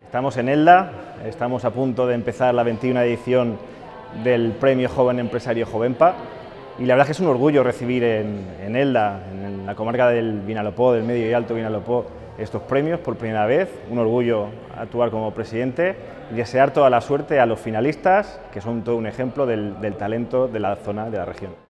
Estamos en Elda, estamos a punto de empezar la 21ª edición del Premio Joven Empresario Jovenpa y la verdad es que es un orgullo recibir en Elda, en la comarca del Vinalopó, del Medio y Alto Vinalopó, estos premios por primera vez. Un orgullo actuar como presidente y desear toda la suerte a los finalistas, que son todo un ejemplo del talento de la zona, de la región.